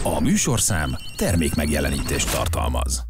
A műsorszám termékmegjelenítést tartalmaz.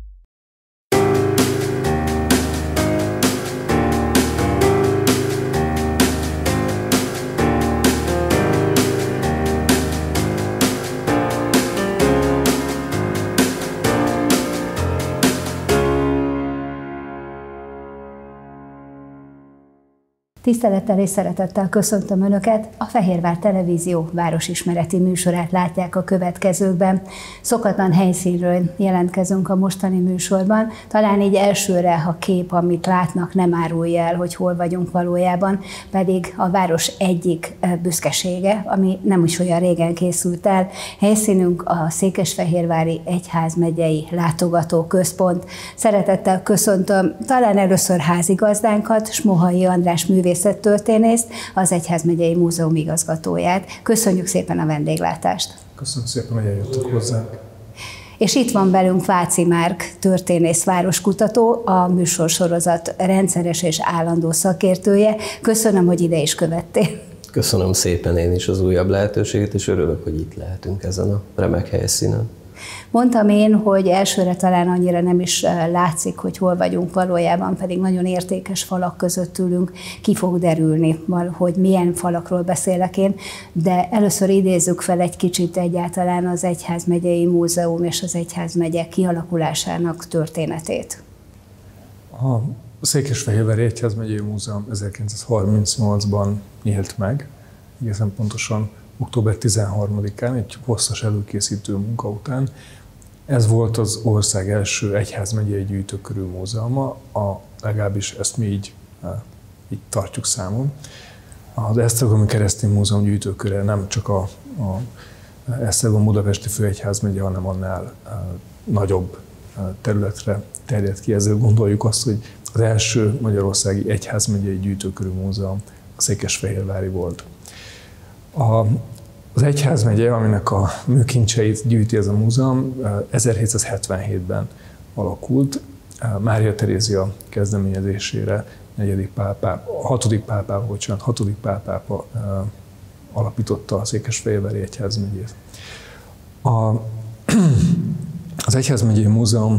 Tisztelettel és szeretettel köszöntöm Önöket, a Fehérvár Televízió városismereti műsorát látják a következőkben. Szokatlan helyszínről jelentkezünk a mostani műsorban, talán így elsőre a kép, amit látnak, nem árulja el, hogy hol vagyunk valójában, pedig a város egyik büszkesége, ami nem is olyan régen készült el. Helyszínünk a Székesfehérvári Egyházmegyei Látogatóközpont. Szeretettel köszöntöm talán először házigazdánkat, Smohai András művészettörténészt, az Egyházmegyei Múzeum igazgatóját. Köszönjük szépen a vendéglátást! Köszönöm szépen, hogy eljöttök hozzánk! És itt van velünk Váci Márk, történész, városkutató, a műsorsorozat rendszeres és állandó szakértője. Köszönöm, hogy ide is követtél. Köszönöm szépen én is az újabb lehetőséget, és örülök, hogy itt lehetünk ezen a remek helyszínen. Mondtam én, hogy elsőre talán annyira nem is látszik, hogy hol vagyunk valójában, pedig nagyon értékes falak között ülünk, ki fog derülni, hogy milyen falakról beszélek én, de először idézzük fel egy kicsit egyáltalán az Egyházmegyei Múzeum és az Egyházmegye kialakulásának történetét. A Székesfehérvári Egyházmegyei Múzeum 1938-ban nyílt meg, egészen pontosan október 13-án, egy hosszas előkészítő munka után. Ez volt az ország első egyházmegyei gyűjtőkörű múzeuma, legalábbis ezt mi így tartjuk számon. Az Esztergomi Keresztény Múzeum gyűjtőköre nem csak a Esztergom budapesti főegyházmegye, hanem annál nagyobb területre terjed ki. Ezzel gondoljuk azt, hogy az első magyarországi egyházmegyei gyűjtőkörű múzeum a székesfehérvári volt. Az egyházmegye, aminek a műkincseit gyűjti ez a múzeum, 1777-ben alakult. Mária Terézia kezdeményezésére 6. Pál pápa alapította a Székesfehérvári Egyházmegyét. Az Egyházmegyei Múzeum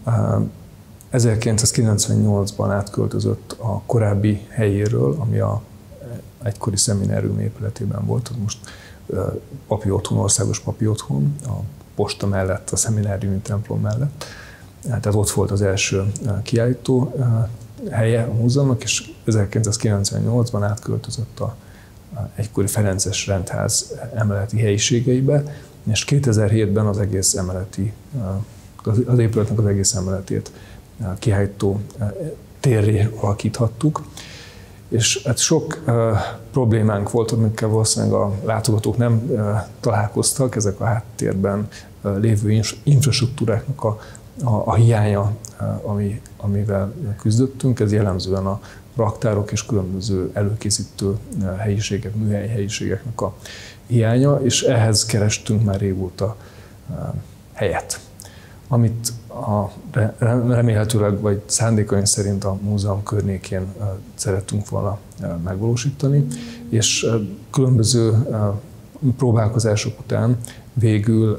1998-ban átköltözött a korábbi helyéről, ami a egykori szeminárium épületében volt, most papi otthon, országos papi otthon, a posta mellett, a szemináriumi templom mellett. Tehát ott volt az első kiállító helye a múzeumnak, és 1998-ban átköltözött a egykori ferences rendház emeleti helyiségeibe, és 2007-ben az egész emeleti, az épületnek az egész emeletét kiállító térré alakíthattuk. És hát sok problémánk volt, amikkel valószínűleg a látogatók nem találkoztak, ezek a háttérben lévő infrastruktúráknak a hiánya, amivel küzdöttünk. Ez jellemzően a raktárok és különböző előkészítő helyiségek, műhelyi helyiségeknek a hiánya, és ehhez kerestünk már régóta helyet, amit remélhetőleg vagy szándékaink szerint a múzeum környékén szerettünk volna megvalósítani, és különböző próbálkozások után végül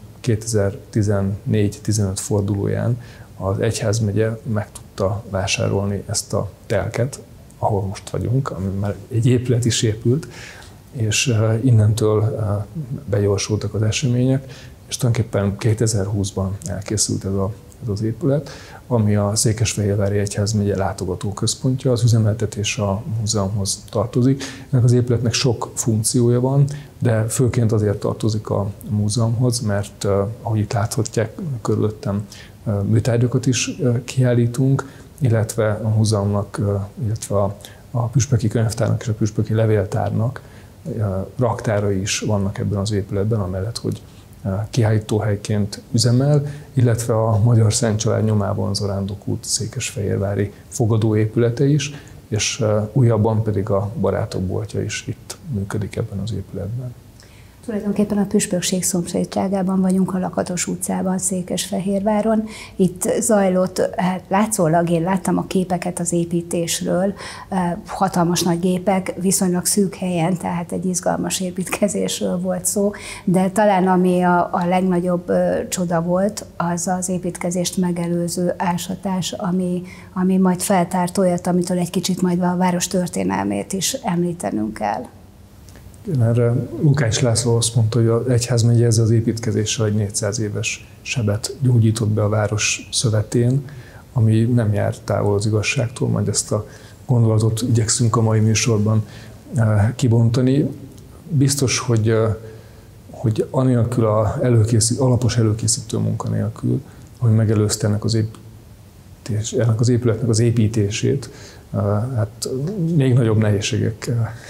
2014-15 fordulóján az Egyházmegye meg tudta vásárolni ezt a telket, ahol most vagyunk, ami már egy épület is épült, és innentől begyorsultak az események, és tulajdonképpen 2020-ban elkészült ez az épület, ami a Székesfehérvári Egyházmegye Látogatóközpontja, az üzemeltetés a múzeumhoz tartozik. Ennek az épületnek sok funkciója van, de főként azért tartozik a múzeumhoz, mert ahogy itt láthatják, körülöttem műtárgyakat is kiállítunk, illetve a múzeumnak, illetve a püspöki könyvtárnak és a püspöki levéltárnak raktárai is vannak ebben az épületben, amellett, hogy kiállítóhelyként üzemel, illetve a Magyar Szent Család nyomában zarándokút székesfehérvári fogadóépülete is, és újabban pedig a Barátok boltja is itt működik ebben az épületben. Tulajdonképpen a püspökség szomszédságában vagyunk, a Lakatos utcában, Székesfehérváron. Itt zajlott, hát látszólag én láttam a képeket az építésről, hatalmas nagy gépek, viszonylag szűk helyen, tehát egy izgalmas építkezésről volt szó, de talán ami a legnagyobb csoda volt, az az építkezést megelőző ásatás, ami majd feltárt olyat, amitől egy kicsit majd a város történelmét is említenünk kell. Erre Lukács László azt mondta, hogy az egyházmegye ezzel az építkezéssel egy 400 éves sebet gyógyított be a város szövetén, ami nem jár távol az igazságtól, majd ezt a gondolatot igyekszünk a mai műsorban kibontani. Biztos, hogy anélkül alapos előkészítő munka nélkül, hogy megelőzte ennek az épületnek az építését, hát még nagyobb nehézségek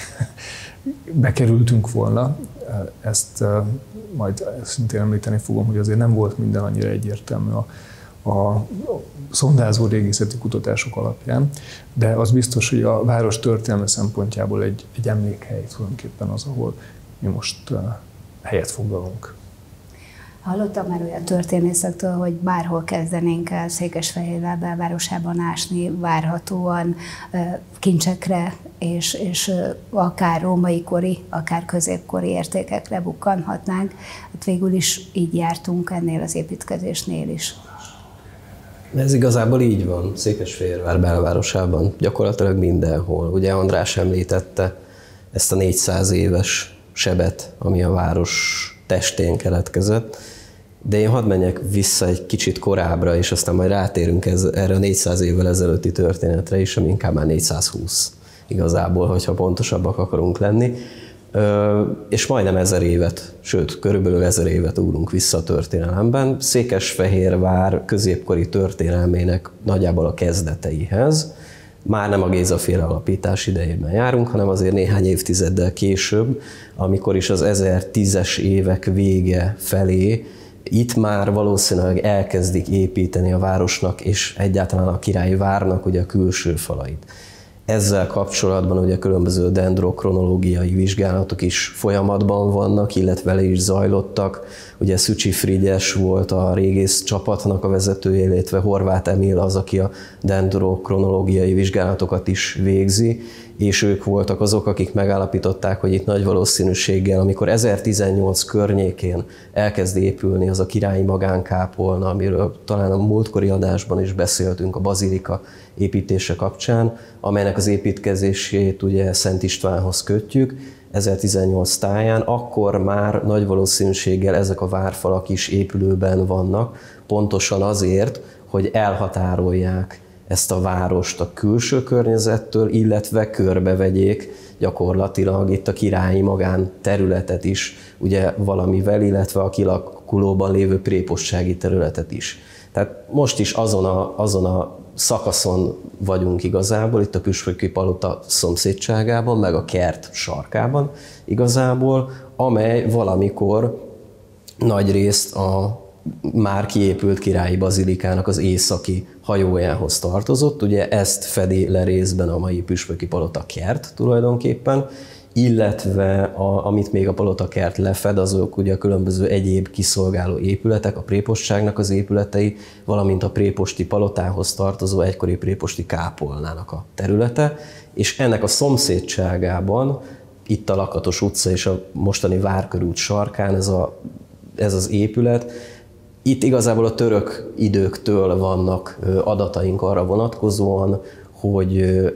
bekerültünk volna. Ezt majd szintén említeni fogom, hogy azért nem volt minden annyira egyértelmű a szondázó régészeti kutatások alapján, de az biztos, hogy a város történelme szempontjából egy emlékhely tulajdonképpen az, ahol mi most helyet foglalunk. Hallottam már olyan történészektől, hogy bárhol kezdenénk el Székesfehérvár belvárosában ásni, várhatóan kincsekre és akár római kori, akár középkori értékekre bukkanhatnánk. Hát végül is így jártunk ennél az építkezésnél is. Ez igazából így van Székesfehérvár belvárosában, gyakorlatilag mindenhol. Ugye András említette ezt a 400 éves sebet, ami a város testén keletkezett, de én hadd menjek vissza egy kicsit korábbra, és aztán majd rátérünk erre a 400 évvel ezelőtti történetre is, ami inkább már 420 igazából, hogyha pontosabbak akarunk lenni. És majdnem 1000 évet, sőt, körülbelül 1000 évet ugrunk vissza a történelemben. Székesfehérvár középkori történelmének nagyjából a kezdeteihez. Már nem a Géza-féle alapítás idejében járunk, hanem azért néhány évtizeddel később, amikor is az 1010-es évek vége felé itt már valószínűleg elkezdik építeni a városnak és egyáltalán a királyi várnak ugye a külső falait. Ezzel kapcsolatban ugye különböző dendrokronológiai vizsgálatok is folyamatban vannak, illetve le is zajlottak. Ugye Szücsi Frigyes volt a régész csapatnak a vezetője, illetve Horváth Emil az, aki a dendrokronológiai vizsgálatokat is végzi, és ők voltak azok, akik megállapították, hogy itt nagy valószínűséggel, amikor 1018 környékén elkezd épülni az a királyi magánkápolna, amiről talán a múltkori adásban is beszéltünk a bazilika építése kapcsán, amelynek az építkezését ugye Szent Istvánhoz kötjük, 1018 táján, akkor már nagy valószínűséggel ezek a várfalak is épülőben vannak, pontosan azért, hogy elhatárolják ezt a várost a külső környezettől, illetve körbevegyék gyakorlatilag itt a királyi magánterületet is, ugye valamivel, illetve a kilakulóban lévő prépostsági területet is. Tehát most is azon a szakaszon vagyunk igazából, itt a püspöki palota szomszédságában, meg a kert sarkában igazából, amely valamikor nagyrészt a már kiépült királyi bazilikának az északi hajójához tartozott. Ugye ezt fedi le részben a mai püspöki palota kert tulajdonképpen, illetve amit még a palotakert lefed, azok ugye a különböző egyéb kiszolgáló épületek, a prépostságnak az épületei, valamint a préposti palotához tartozó egykori préposti kápolnának a területe, és ennek a szomszédságában, itt a Lakatos utca és a mostani Várkörút sarkán ez az épület, itt igazából a török időktől vannak adataink arra vonatkozóan, hogy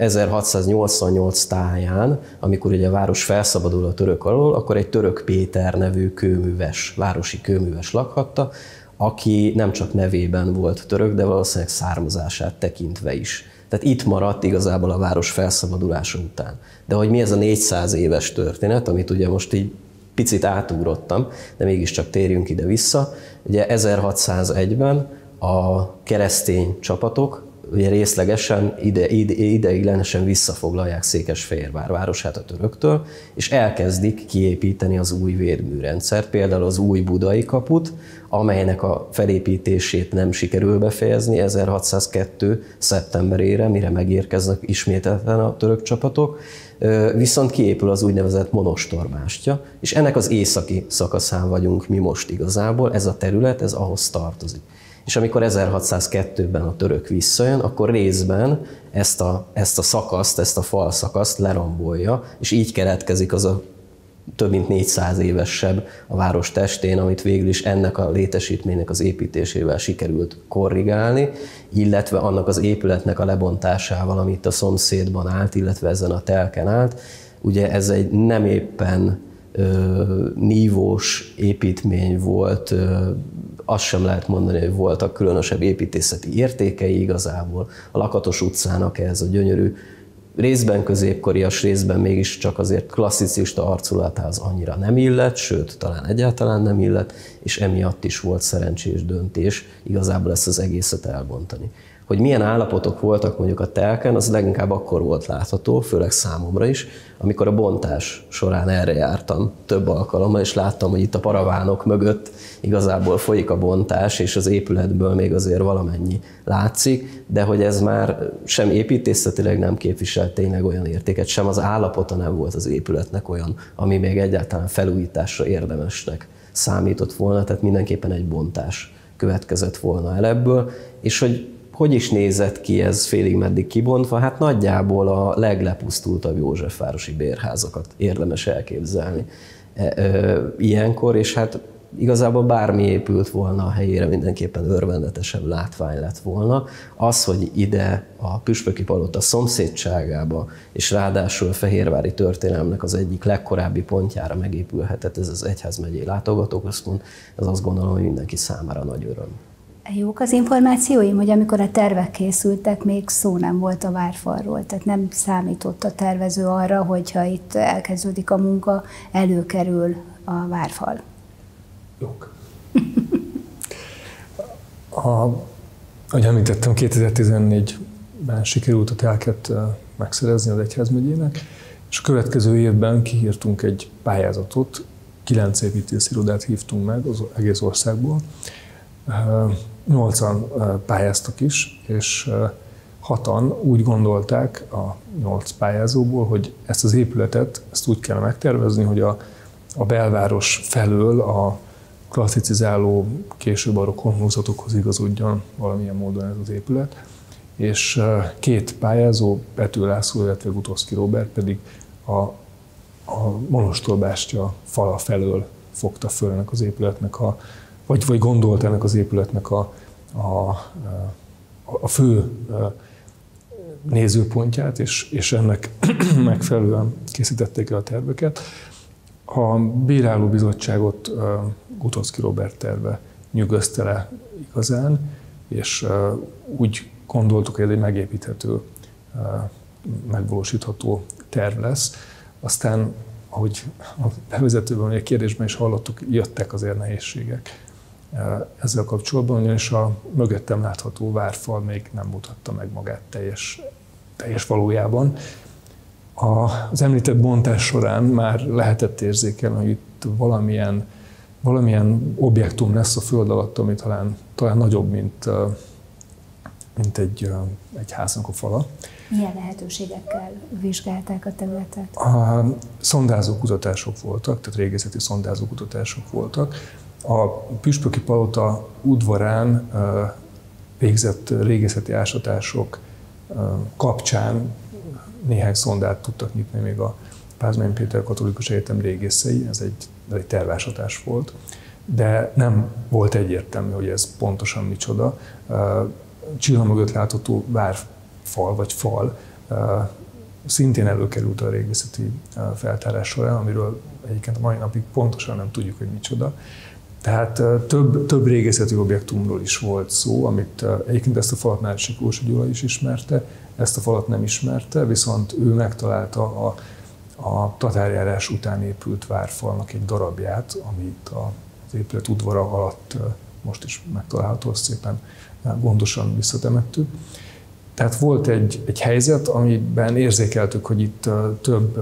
1688 táján, amikor ugye a város felszabadul a török alól, akkor egy Török Péter nevű kőműves, városi kőműves lakhatta, aki nem csak nevében volt török, de valószínűleg származását tekintve is. Tehát itt maradt igazából a város felszabadulása után. De hogy mi ez a 400 éves történet, amit ugye most így picit átugrottam, de mégiscsak térjünk ide vissza. Ugye 1601-ben a keresztény csapatok ugye részlegesen, ideiglenesen visszafoglalják Székesfehérvár városát a töröktől, és elkezdik kiépíteni az új védműrendszert, például az új budai kaput, amelynek a felépítését nem sikerül befejezni 1602. szeptemberére, mire megérkeznek ismételten a török csapatok, viszont kiépül az úgynevezett monostorbástya, és ennek az északi szakaszán vagyunk mi most igazából, ez a terület, ez ahhoz tartozik. És amikor 1602-ben a török visszajön, akkor részben ezt a szakaszt, ezt a falszakaszt lerombolja, és így keletkezik az a több mint 400 éves seb a város testén, amit végül is ennek a létesítménynek az építésével sikerült korrigálni, illetve annak az épületnek a lebontásával, amit a szomszédban állt, illetve ezen a telken állt. Ugye ez egy nem éppen nívós építmény volt, azt sem lehet mondani, hogy voltak különösebb építészeti értékei igazából. A Lakatos utcának ez a gyönyörű, részben középkorias, részben mégiscsak azért klasszicista arculatához annyira nem illett, sőt, talán egyáltalán nem illett, és emiatt is volt szerencsés döntés igazából ezt az egészet elbontani. Hogy milyen állapotok voltak mondjuk a telken, az leginkább akkor volt látható, főleg számomra is, amikor a bontás során erre jártam több alkalommal, és láttam, hogy itt a paravánok mögött igazából folyik a bontás, és az épületből még azért valamennyi látszik, de hogy ez már sem építészetileg nem képviselt tényleg olyan értéket, sem az állapota nem volt az épületnek olyan, ami még egyáltalán felújításra érdemesnek számított volna, tehát mindenképpen egy bontás következett volna el ebből, és hogy is nézett ki ez félig meddig kibontva? Hát nagyjából a leglepusztultabb józsefvárosi bérházakat érdemes elképzelni ilyenkor, és hát igazából bármi épült volna a helyére, mindenképpen örvendetesebb látvány lett volna. Az, hogy ide a püspöki palota szomszédságába, és ráadásul a fehérvári történelemnek az egyik legkorábbi pontjára megépülhetett ez az egyházmegyei látogatóközpont, ez azt gondolom, hogy mindenki számára nagy öröm. Jók az információim, hogy amikor a tervek készültek, még szó nem volt a várfalról, tehát nem számított a tervező arra, hogyha itt elkezdődik a munka, előkerül a várfal. Jók. Ahogy említettem, 2014-ben sikerült a telket megszerezni az egyházmegyének, és a következő évben kiírtunk egy pályázatot, 9 építészirodát hívtunk meg az egész országból, 8-an pályáztak is, és 6-an úgy gondolták a 8 pályázóból, hogy ezt az épületet ezt úgy kell megtervezni, hogy a belváros felől a klasszicizáló, késő barokk homlokzatokhoz igazodjon valamilyen módon ez az épület. És 2 pályázó, Pető László, illetve Gutoszki Róbert pedig a monostorbástya fala felől fogta föl ennek az épületnek vagy gondolt ennek az épületnek a fő nézőpontját, és ennek megfelelően készítették el a terveket. A bírálóbizottságot Gutoszki Róbert terve nyűgözte le igazán, és úgy gondoltuk, hogy ez egy megépíthető, megvalósítható terv lesz. Aztán, ahogy a bevezetőben, a kérdésben is hallottuk, jöttek azért nehézségek ezzel kapcsolatban, ugyanis a mögöttem látható várfal még nem mutatta meg magát teljes valójában. Az említett bontás során már lehetett érzékelni, hogy itt valamilyen objektum lesz a föld alatt, ami talán nagyobb, mint egy háznak a fala. Milyen lehetőségekkel vizsgálták a területet? Szondázókutatások voltak, tehát régészeti szondázókutatások voltak. A püspöki palota udvarán végzett régészeti ásatások kapcsán néhány szondát tudtak nyitni még a Pázmány Péter Katolikus Egyetem régészei, ez egy tervásatás volt, de nem volt egyértelmű, hogy ez pontosan micsoda. Csilla mögött látható várfal vagy fal szintén előkerült a régészeti feltárás során, amiről egyébként a mai napig pontosan nem tudjuk, hogy micsoda. Tehát több régészeti objektumról is volt szó, amit egyébként ezt a falat már Siklósi Gyula is ismerte, ezt a falat nem ismerte, viszont ő megtalálta a tatárjárás után épült várfalnak egy darabját, amit az épület udvara alatt most is megtalálható, szépen gondosan visszatemettük. Tehát volt egy helyzet, amiben érzékeltük, hogy itt több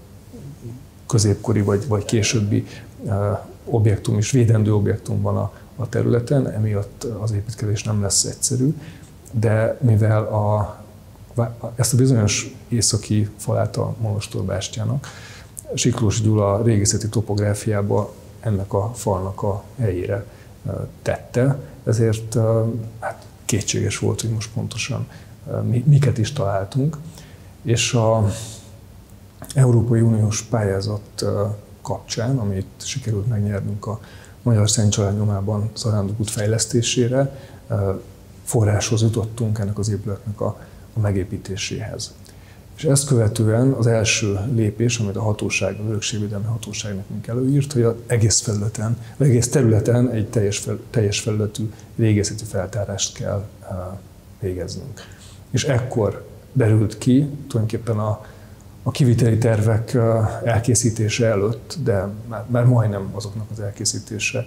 középkori vagy későbbi objektum is, védendő objektum van a területen, emiatt az építkezés nem lesz egyszerű, de mivel ezt a bizonyos északi falát a monostorbástyának Siklós Gyula régészeti topográfiába ennek a falnak a helyére tette, ezért hát kétséges volt, hogy most pontosan miket is találtunk, és az Európai Uniós pályázat kapcsán, amit sikerült megnyernünk a Magyar Szent Család nyomában Zarándok út fejlesztésére, forráshoz jutottunk ennek az épületnek a megépítéséhez. És ezt követően az első lépés, amit a hatóság, az örökségvédelmi hatóság nekünk előírt, hogy az egész területen egy teljes felületű régészeti feltárást kell végeznünk. És ekkor derült ki, tulajdonképpen a kiviteli tervek elkészítése előtt, de már majdnem azoknak az elkészítése,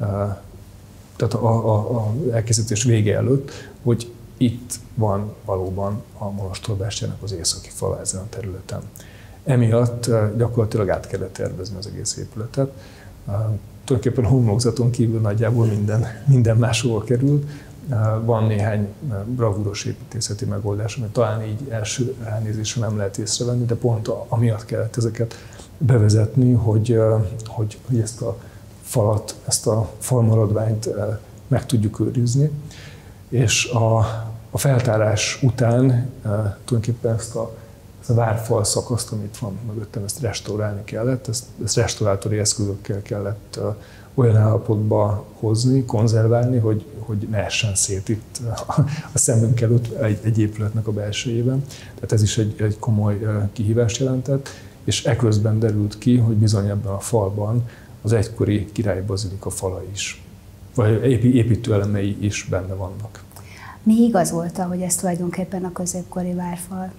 tehát a elkészítés vége előtt, hogy itt van valóban a monostorbástyának az északi fala ezen a területen. Emiatt gyakorlatilag át kellett tervezni az egész épületet. Tulajdonképpen a homlokzaton kívül nagyjából minden máshova került. Van néhány bravúros építészeti megoldás, amit talán így első elnézésre nem lehet észrevenni, de pont amiatt kellett ezeket bevezetni, hogy ezt a falat, ezt a falmaradványt meg tudjuk őrizni. És a feltárás után tulajdonképpen ezt a várfal szakaszt, amit van mögöttem, ezt restaurálni kellett, ezt restaurátori eszközökkel kellett olyan állapotba hozni, konzerválni, hogy ne essen szét itt a szemünk előtt egy épületnek a belsejében. Tehát ez is egy komoly kihívást jelentett, és eközben derült ki, hogy bizony ebben a falban az egykori királyi bazilika fala is, vagy építőelemei is benne vannak. Mi igazolta, hogy ez tulajdonképpen a középkori várfal?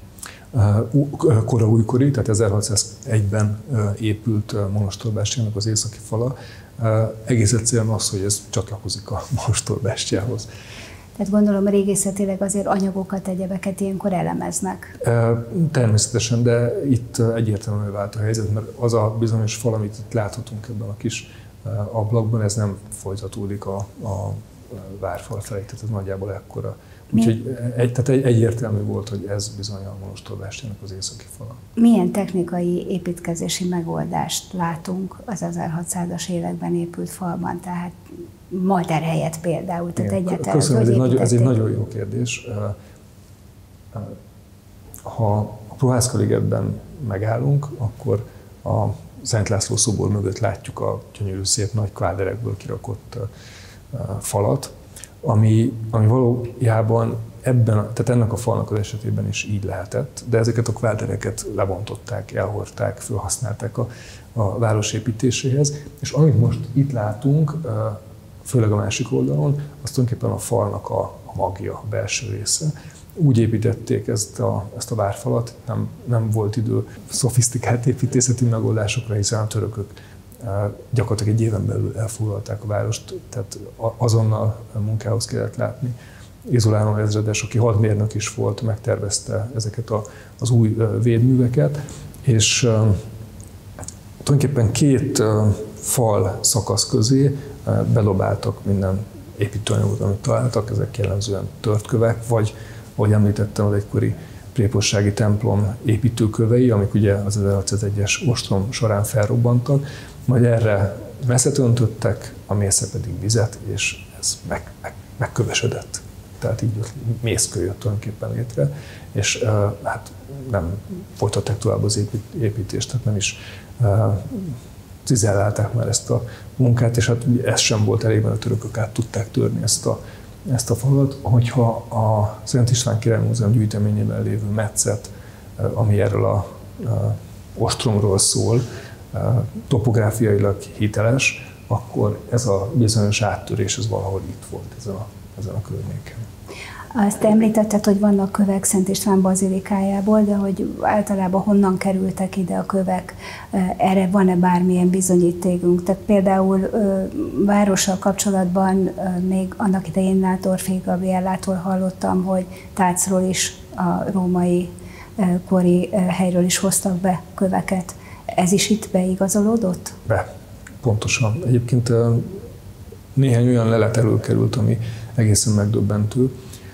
Kora újkori, tehát 1601-ben épült monostorbástyának az északi fala. Egész egyszerűen az, hogy ez csatlakozik a monostorbástyához. Tehát gondolom régészetileg azért anyagokat, egyebeket ilyenkor elemeznek. Természetesen, de itt egyértelműen vált a helyzet, mert az a bizonyos fal, amit itt láthatunk ebben a kis ablakban, ez nem folytatódik a várfal felé, tehát ez nagyjából ekkora. Úgyhogy egyértelmű volt, hogy ez bizony a monostorbástyának az északi fala. Milyen technikai építkezési megoldást látunk az 1600-as években épült falban, tehát Malter helyett például? Tehát egyáltalán, köszönöm, ez egy nagyon jó kérdés. Ha a Prohászka-ligetben megállunk, akkor a Szent László szobor mögött látjuk a gyönyörű szép nagy kváderekből kirakott falat, ami valójában tehát ennek a falnak az esetében is így lehetett, de ezeket a kvádereket lebontották, elhordták, felhasználták a város építéséhez, és amit most itt látunk, főleg a másik oldalon, az tulajdonképpen a falnak a magja, a belső része. Úgy építették ezt a várfalat, nem volt idő szofisztikált építészeti megoldásokra, hiszen a törökök gyakorlatilag egy éven belül elfoglalták a várost, tehát azonnal munkához kellett látni. Izolánó ezredes, aki hadmérnök is volt, megtervezte ezeket az új védműveket, és tulajdonképpen két fal szakasz közé bedobáltak minden építőanyagot, amit találtak, ezek jellemzően tört kövek, vagy, ahogy említettem, az egykori prépossági templom építőkövei, amik ugye az 1601-es ostrom során felrobbantak, majd erre messzet öntöttek, a mészre pedig vizet, és ez megkövesedett. Tehát így mészkő jött tulajdonképpen létre, és hát nem folytatták tovább az építést, tehát nem is cizellálták már ezt a munkát, és hát ez sem volt elég, mert a törökök át tudták törni ezt a falat. Hogyha a Szent István Király Múzeum gyűjteményében lévő metszet, ami erről a ostromról szól, topográfiailag hiteles, akkor ez a bizonyos áttörés ez valahol itt volt ezen a környéken. Azt említetted, hogy vannak kövek Szent István bazilikájából, de hogy általában honnan kerültek ide a kövek, erre van-e bármilyen bizonyítékunk? Tehát például várossal kapcsolatban még annak idején Nándorffy Gabriellától hallottam, hogy Tácról is, a római kori helyről is hoztak be köveket. Ez is itt beigazolódott? Pontosan. Egyébként néhány olyan lelet előkerült, ami egészen megdöbbentő.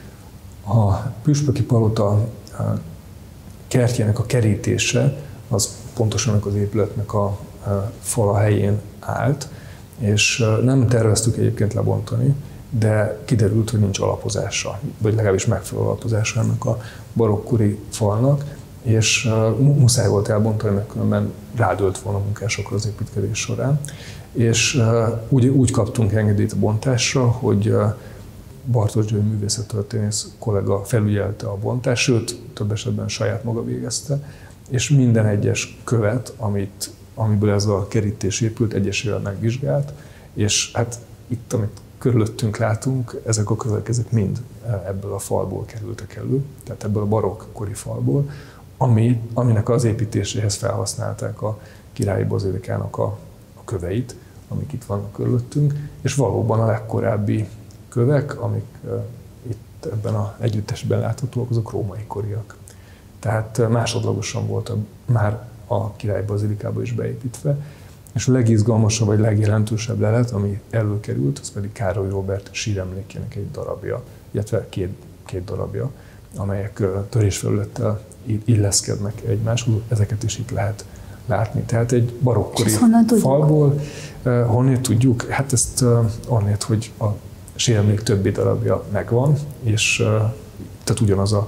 A püspöki palota kertjének a kerítése az pontosan ennek az épületnek a fala helyén állt, és nem terveztük egyébként lebontani, de kiderült, hogy nincs alapozása, vagy legalábbis megfelelő alapozása ennek a barokkori falnak, és muszáj volt elbontani, mert különben rádölt volna a munkásokra az építkezés során. És úgy kaptunk engedélyt a bontásra, hogy Bartos György művészettörténész kollega felügyelte a bontást, sőt, több esetben saját maga végezte, és minden egyes követ, amiből ez a kerítés épült, egyesével megvizsgált, és hát itt, amit körülöttünk látunk, ezek a kövek, ezek mind ebből a falból kerültek elő, tehát ebből a barokk kori falból, aminek az építéséhez felhasználták a királyi bazilikának a köveit, amik itt vannak körülöttünk, és valóban a legkorábbi kövek, amik itt ebben az együttesben láthatóak, azok római koriak. Tehát másodlagosan voltak már a királyi bazilikába is beépítve, és a legizgalmasabb vagy legjelentősebb lelet, ami előkerült, az pedig Károly Róbert síremlékének egy darabja, illetve két darabja, amelyek törésfelülettel illeszkednek egymáshoz, ezeket is itt lehet látni. Tehát egy barokkori falból. Honnét tudjuk? Hát ezt onnét, hogy a síremlék többi darabja megvan, és tehát ugyanaz a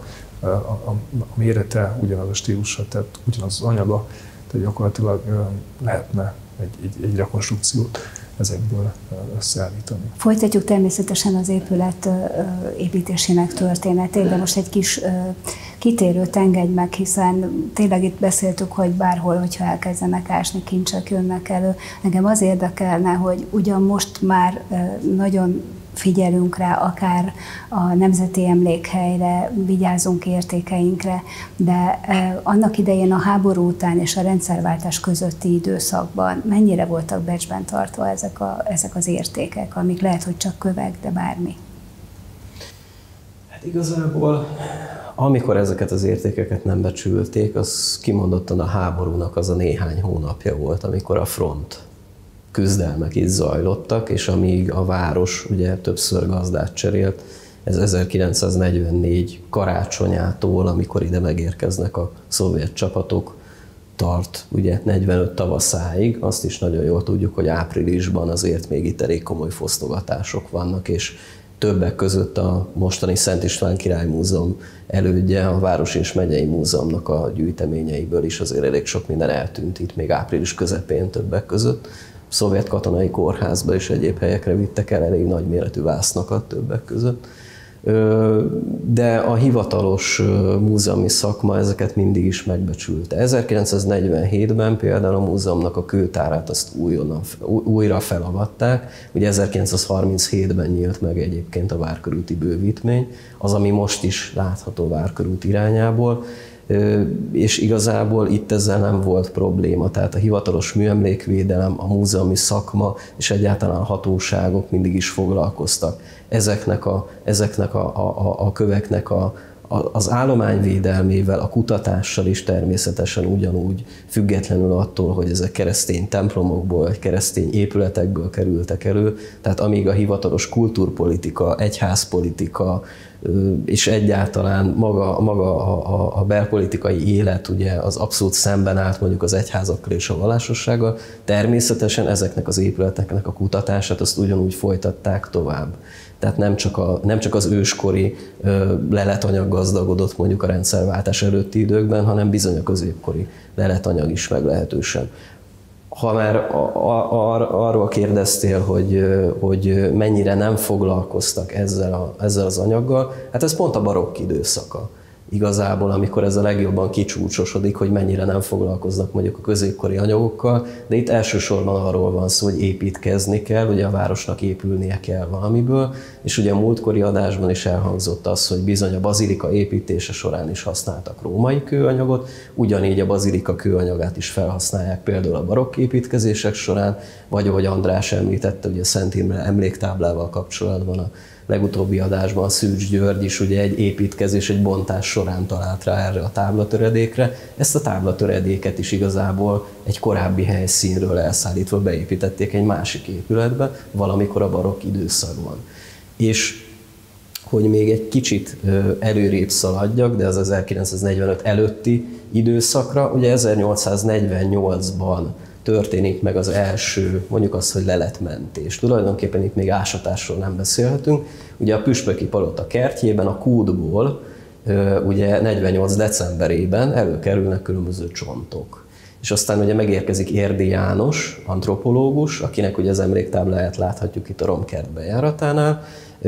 mérete, ugyanaz a stílusa, tehát ugyanaz az anyaga, tehát gyakorlatilag lehetne egy rekonstrukciót ezekből összeállítani. Folytatjuk természetesen az épület építésének történetét, de most egy kis kitérőt engedj meg, hiszen tényleg itt beszéltük, hogy bárhol, hogyha elkezdenek ásni, kincsek jönnek elő. Engem az érdekelne, hogy ugyan most már nagyon figyelünk rá, akár a Nemzeti Emlékhelyre, vigyázunk értékeinkre, de annak idején a háború után és a rendszerváltás közötti időszakban mennyire voltak becsben tartva ezek az értékek, amik lehet, hogy csak kövek, de bármi? Hát igazából, amikor ezeket az értékeket nem becsülték, az kimondottan a háborúnak az a néhány hónapja volt, amikor a front küzdelmek itt zajlottak, és amíg a város ugye többször gazdát cserélt, ez 1944 karácsonyától, amikor ide megérkeznek a szovjet csapatok, tart ugye 45 tavaszáig. Azt is nagyon jól tudjuk, hogy áprilisban azért még itt elég komoly fosztogatások vannak, és többek között a mostani Szent István Király Múzeum elődje, a Város és Megyei Múzeumnak a gyűjteményeiből is azért elég sok minden eltűnt itt még április közepén többek között. Szovjet katonai kórházba és egyéb helyekre vittek el elég nagyméretű vásznakat többek között. De a hivatalos múzeumi szakma ezeket mindig is megbecsülte. 1947-ben például a múzeumnak a kőtárát azt újra felavatták. Ugye 1937-ben nyílt meg egyébként a várkörúti bővítmény, az, ami most is látható Várkörút irányából, és igazából itt ezzel nem volt probléma. Tehát a hivatalos műemlékvédelem, a múzeumi szakma és egyáltalán a hatóságok mindig is foglalkoztak ezeknek a köveknek az állományvédelmével, a kutatással is természetesen ugyanúgy, függetlenül attól, hogy ezek keresztény templomokból, vagy keresztény épületekből kerültek elő. Tehát amíg a hivatalos kultúrpolitika, egyházpolitika, és egyáltalán maga a belpolitikai élet ugye az abszolút szemben állt mondjuk az egyházakkal és a vallásossággal, természetesen ezeknek az épületeknek a kutatását azt ugyanúgy folytatták tovább. Tehát nem csak az őskori leletanyag gazdagodott mondjuk a rendszerváltás előtti időkben, hanem bizony a középkori leletanyag is meglehetősen. Ha már arról kérdeztél, hogy mennyire nem foglalkoztak ezzel az anyaggal, hát ez pont a barokk időszaka. igazából, amikor ez a legjobban kicsúcsosodik, hogy mennyire nem foglalkoznak mondjuk a középkori anyagokkal, de itt elsősorban arról van szó, hogy építkezni kell, ugye a városnak épülnie kell valamiből, és ugye a múltkori adásban is elhangzott az, hogy bizony a bazilika építése során is használtak római kőanyagot, ugyanígy a bazilika kőanyagát is felhasználják például a barokk építkezések során, vagy ahogy András említette, ugye Szent Imre emléktáblával kapcsolatban a legutóbbi adásban a Szűcs György is ugye egy építkezés, egy bontás során talált rá erre a táblatöredékre. Ezt a táblatöredéket is igazából egy korábbi helyszínről elszállítva beépítették egy másik épületbe, valamikor a barokk időszakban. És hogy még egy kicsit előrébb szaladjak, de az 1945 előtti időszakra, ugye 1848-ban történik meg az első, mondjuk azt, hogy leletmentés. Tulajdonképpen itt még ásatásról nem beszélhetünk. Ugye a püspöki palota kertjében, a kútból ugye 48 decemberében előkerülnek különböző csontok. És aztán ugye megérkezik Érdi János, antropológus, akinek ugye az emléktábláját láthatjuk itt a Romkert bejáratánál,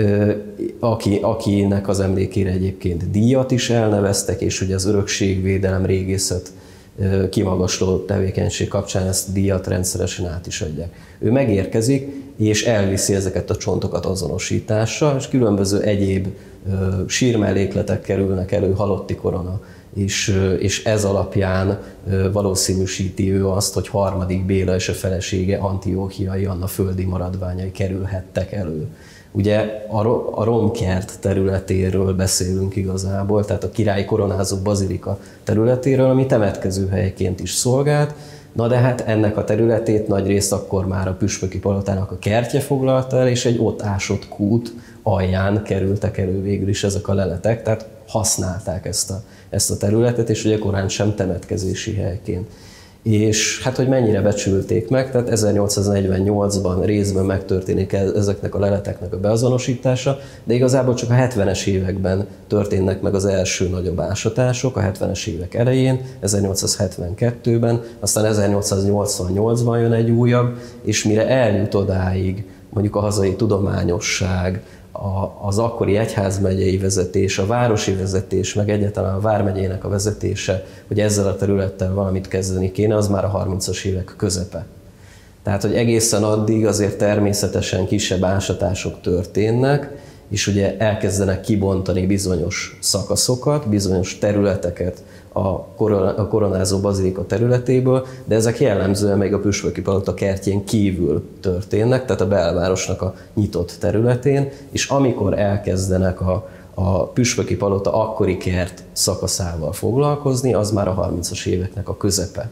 akinek az emlékére egyébként díjat is elneveztek, és ugye az örökségvédelem, régészet kimagasló tevékenység kapcsán ezt díjat rendszeresen át is adják. Ő megérkezik, és elviszi ezeket a csontokat azonosításra, és különböző egyéb sírmellékletek kerülnek elő, halotti korona, és ez alapján valószínűsíti ő azt, hogy harmadik Béla és a felesége Antióchiai Anna földi maradványai kerülhettek elő. Ugye a Romkert területéről beszélünk igazából, tehát a királyi koronázó bazilika területéről, ami temetkezőhelyként is szolgált. Na de hát ennek a területét nagyrészt akkor már a püspöki palotának a kertje foglalta el, és egy ott ásott kút alján kerültek elő végül is ezek a leletek, tehát használták ezt a területet, és ugye korán sem temetkezési helyként. És hát, hogy mennyire becsülték meg, tehát 1848-ban részben megtörténik ezeknek a leleteknek a beazonosítása, de igazából csak a 70-es években történnek meg az első nagyobb ásatások, a 70-es évek elején, 1872-ben, aztán 1888-ban jön egy újabb, és mire eljut odáig mondjuk a hazai tudományosság, az akkori egyházmegyei vezetés, a városi vezetés, meg egyáltalán a vármegyének a vezetése, hogy ezzel a területtel valamit kezdeni kéne, az már a 30-as évek közepe. Tehát, hogy egészen addig azért természetesen kisebb ásatások történnek, és ugye elkezdenek kibontani bizonyos szakaszokat, bizonyos területeket a koronázó bazilika területéből, de ezek jellemzően még a püspöki palota kertjén kívül történnek, tehát a belvárosnak a nyitott területén, és amikor elkezdenek a püspöki palota akkori kert szakaszával foglalkozni, az már a 30-as éveknek a közepe.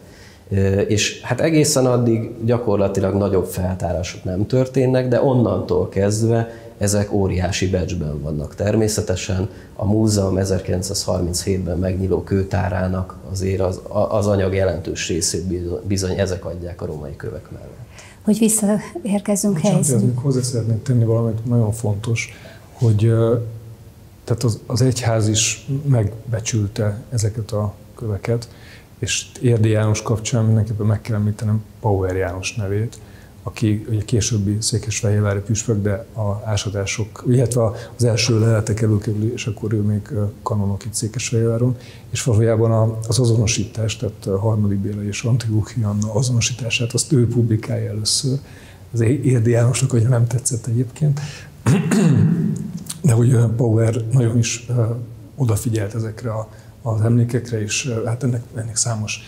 És hát egészen addig gyakorlatilag nagyobb feltárások nem történnek, de onnantól kezdve ezek óriási becsben vannak. Természetesen a múzeum 1937-ben megnyíló kőtárának azért az anyag jelentős részét bizony ezek adják a római kövek mellett. Hogy visszaérkezzünk helyszínre. Hozzá szeretnék tenni valamit nagyon fontos, hogy tehát az egyház is megbecsülte ezeket a köveket, és Érdi János kapcsán mindenképpen meg kell említenem Pauer János nevét, aki ugye későbbi székesfehérvári püspök, de a ásatások, illetve az első leletek előkerülésekor ő még kanonok itt Székesfehérváron, és valójában az azonosítást, tehát a harmadik Béla és Antióchiai Anna azonosítását, azt ő publikálja először. Az Érdi Jánosnak ugye nem tetszett egyébként, de hogy Pauer nagyon is odafigyelt ezekre az emlékekre, és hát ennek számos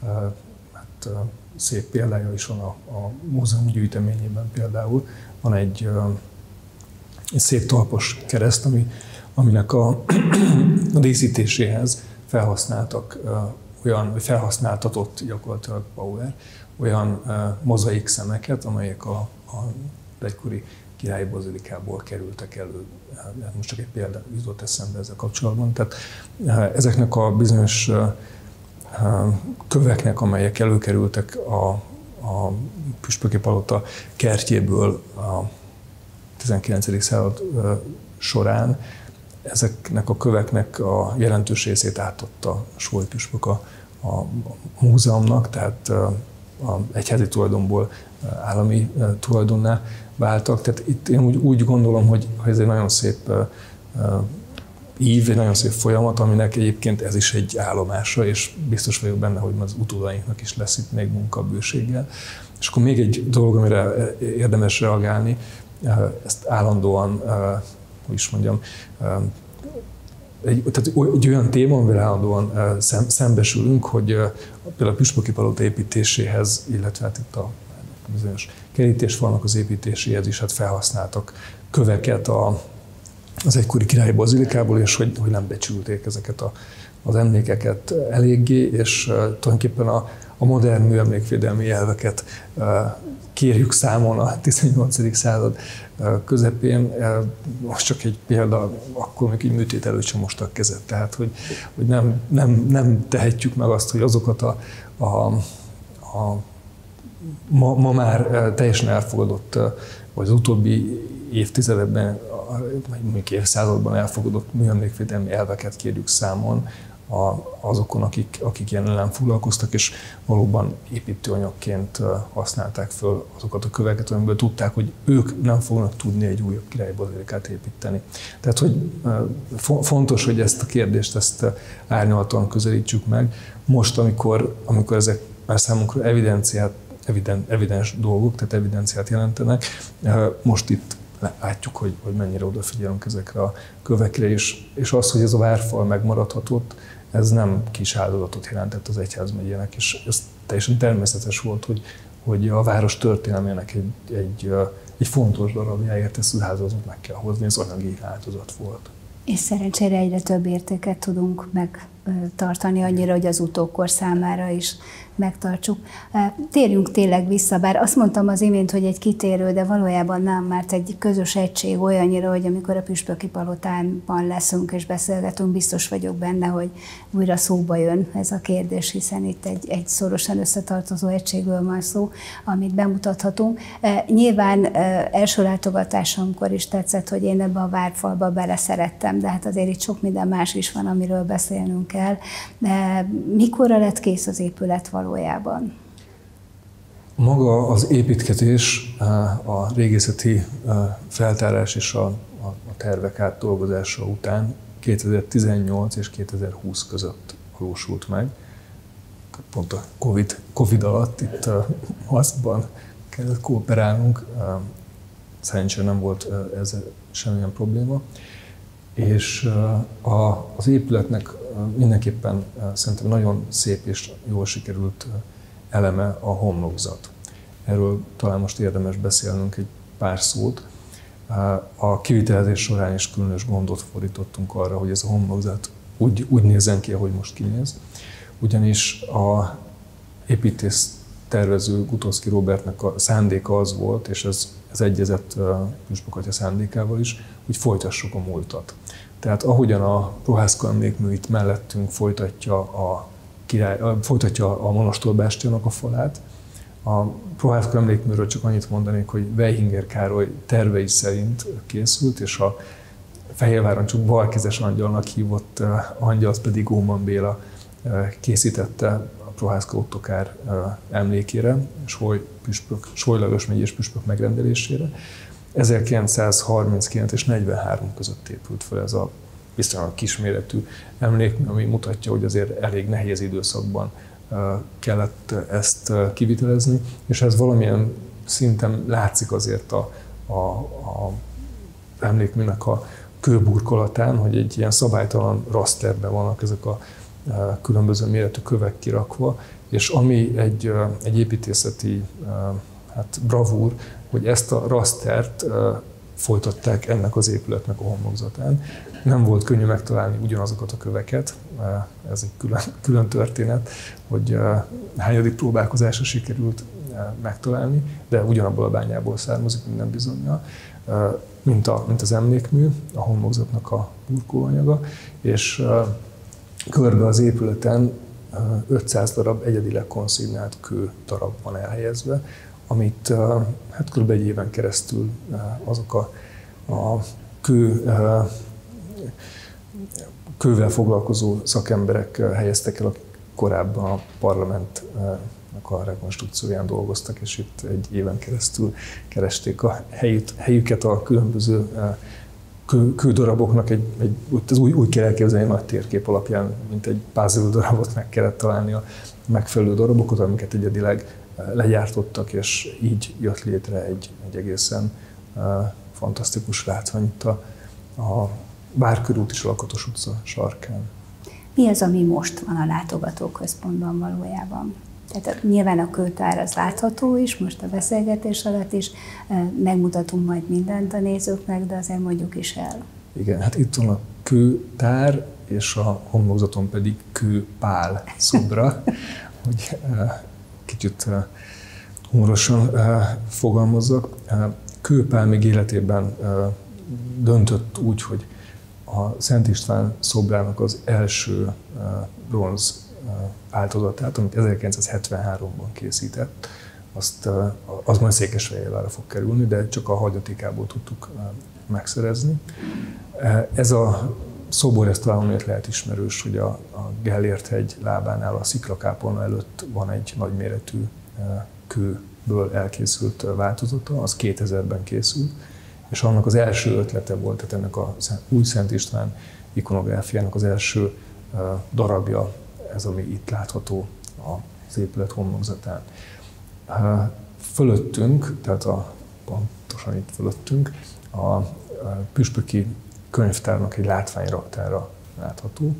szép példája is van a múzeum gyűjteményében például. Van egy szép talpos kereszt, aminek a díszítéséhez felhasználtak vagy felhasználtatott gyakorlatilag Pauer olyan mozaik szemeket, amelyek a egykori királyi bazilikából kerültek elő. Most csak egy példa jutott eszembe ezzel kapcsolatban. Tehát ezeknek a bizonyos köveknek, amelyek előkerültek a püspöki palota kertjéből a 19. század során, ezeknek a köveknek a jelentős részét átadta a sói püspök a múzeumnak, tehát a egyházi tulajdonból állami tulajdonná váltak. Tehát itt én úgy gondolom, hogy ez egy nagyon szép ív, egy nagyon szép folyamat, aminek egyébként ez is egy állomása, és biztos vagyok benne, hogy az utódainknak is lesz itt még munka bőséggel. És akkor még egy dolog, amire érdemes reagálni, ezt állandóan, hogy is mondjam, egy olyan téma, amivel állandóan szembesülünk, hogy például a Püspöki Palota építéséhez, illetve hát itt a bizonyos kerítésfalnak az építéséhez is hát felhasználtak köveket az egykori királyi bazilikából, és hogy nem becsülték ezeket az emlékeket eléggé, és tulajdonképpen a modern műemlékvédelmi elveket kérjük számon a 18. század közepén. Most csak egy példa, akkor még egy műtét előtt sem mostak kezet. Tehát, hogy nem tehetjük meg azt, hogy azokat ma már teljesen elfogadott, vagy az utóbbi évtizedekben, mondjuk évszázadban elfogadott műemlékvédelmi elveket kérjük számon azokon, akik jelenleg foglalkoztak, és valóban építőanyagként használták föl azokat a köveket, amiből tudták, hogy ők nem fognak tudni egy újabb királyi bazilikát építeni. Tehát, hogy fontos, hogy ezt a kérdést árnyaltan közelítsük meg. Most, amikor ezek már számunkra evidens dolgok, tehát evidenciát jelentenek, most itt látjuk, hogy mennyire odafigyelünk ezekre a kövekre, és az, hogy ez a várfal megmaradhatott, ez nem kis áldozatot jelentett az egyházmegyének, és ez teljesen természetes volt, hogy a város történelmének egy fontos darabjáért ezt az áldozatot meg kell hozni, ez anyagi áldozat volt. És szerencsére egyre több értéket tudunk megtartani annyira, hogy az utókor számára is megtartsuk. Térjünk tényleg vissza, bár azt mondtam az imént, hogy egy kitérő, de valójában nem, mert egy közös egység olyannyira, hogy amikor a Püspöki Palotában leszünk és beszélgetünk, biztos vagyok benne, hogy újra szóba jön ez a kérdés, hiszen itt egy szorosan összetartozó egységről van szó, amit bemutathatunk. Nyilván első látogatásomkor is tetszett, hogy én ebbe a várfalba beleszerettem, de hát azért itt sok minden más is van, amiről beszélnünk kell. De mikorra lett kész az épület valójában? Maga az építkezés, a régészeti feltárás és a tervek átdolgozása után 2018 és 2020 között valósult meg. Pont a Covid alatt itt haszban kellett kooperálnunk, szerencsére nem volt ezzel semmilyen probléma. És az épületnek mindenképpen szerintem nagyon szép és jól sikerült eleme a homlokzat. Erről talán most érdemes beszélnünk egy pár szót. A kivitelezés során is különös gondot fordítottunk arra, hogy ez a homlokzat úgy nézzen ki, ahogy most kinéz. Ugyanis a építész tervező Gutowski Robertnek a szándéka az volt, és ez egyezett Püspök atya szándékával is, hogy folytassuk a múltat. Tehát ahogyan a Prohászka emlékmű itt mellettünk folytatja a monostorbástyának a falát, a Prohászka emlékműről csak annyit mondanék, hogy Weihinger Károly tervei szerint készült, és a Fehérváron csak balkezes angyalnak hívott angyal, az pedig Óman Béla készítette a Prohászka Ottokár emlékére, Soly Lajos megyés püspök megrendelésére. 1939 és 43 között épült fel ez a viszonylag kisméretű emlékmű, ami mutatja, hogy azért elég nehéz időszakban kellett ezt kivitelezni, és ez valamilyen szinten látszik azért a emlékműnek a kőburkolatán, hogy egy ilyen szabálytalan rasterben vannak ezek a különböző méretű kövek kirakva, és ami egy építészeti bravúr, hogy ezt a rastert folytatták ennek az épületnek a homlokzatán. Nem volt könnyű megtalálni ugyanazokat a köveket, ez egy külön történet, hogy hányadik próbálkozásra sikerült megtalálni, de ugyanabból a bányából származik minden bizonnyal, mint az emlékmű, a homlokzatnak a burkolóanyaga, és körbe az épületen 500 darab egyedileg konszignált kő darab van elhelyezve, amit kb. Egy éven keresztül azok a kővel foglalkozó szakemberek helyeztek el, akik korábban a parlamentnek a rekonstrukcióján dolgoztak, és itt egy éven keresztül keresték a helyüket a különböző kődaraboknak ez úgy kell elképzelni nagy térkép alapján, mint egy puzzle darabot, meg kellett találni a megfelelő darabokat, amiket egyedileg legyártottak, és így jött létre egy egészen fantasztikus látvány itt a Várkörút és a Lakatos utca sarkán. Mi az, ami most van a látogatóközpontban valójában? Tehát nyilván a kőtár az látható is, most a beszélgetés alatt is, megmutatunk majd mindent a nézőknek, de azért mondjuk is el. Igen, hát itt van a kőtár, és a homlokzaton pedig kőpál szobra, hogy kicsit humorosan fogalmazzak. Kőpál még életében döntött úgy, hogy a Szent István szobrának az első bronz változatát, amit 1973-ban készített, az majd Székesfehérvárra fog kerülni, de csak a hagyatékából tudtuk megszerezni. Ez a szobor, ez talán onnét lehet ismerős, hogy a Gellért-hegy lábánál a sziklakápolna előtt van egy nagyméretű kőből elkészült változata, az 2000-ben készült, és annak az első ötlete volt, tehát ennek a új Szent István ikonográfiának az első darabja, ez, ami itt látható az épület homlokzatán. Fölöttünk, tehát pontosan itt fölöttünk, a püspöki könyvtárnak egy látványraktára látható,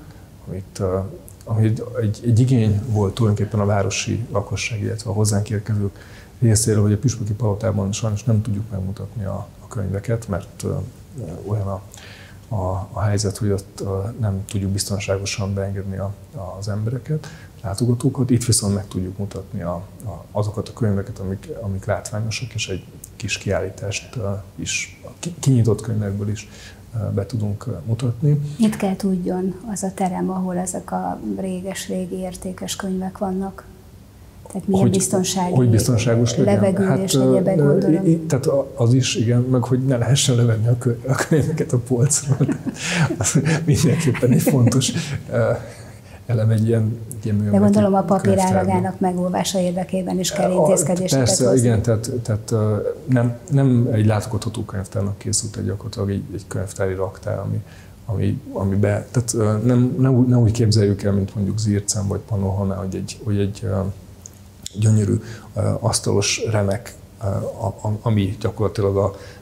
ami egy igény volt tulajdonképpen a városi lakosság, illetve a hozzánk érkezők részéről, hogy a püspöki palotában sajnos nem tudjuk megmutatni a könyveket, mert olyan a helyzet, hogy ott nem tudjuk biztonságosan beengedni az embereket, látogatókat. Itt viszont meg tudjuk mutatni azokat a könyveket, amik látványosak, és egy kis kiállítást is, kinyitott könyvekből is be tudunk mutatni. Mit kell tudjon az a terem, ahol ezek a régi értékes könyvek vannak? Tehát milyen biztonságos levegő és egyebek, gondolom. Tehát az is, igen, meg hogy ne lehessen levenni a könyveket a polcról. Az mindenképpen egy fontos elem egy ilyen műemleti. De gondolom a papíráragának megóvása érdekében is kell intézkedéseket hozni. Persze, igen, tehát nem egy látogatható könyvtárnak készült gyakorlatilag egy könyvtári raktár, amiben, tehát nem úgy képzeljük el, mint mondjuk Zircen vagy Pannonhalmán, hogy egy gyönyörű asztalos remek, ami gyakorlatilag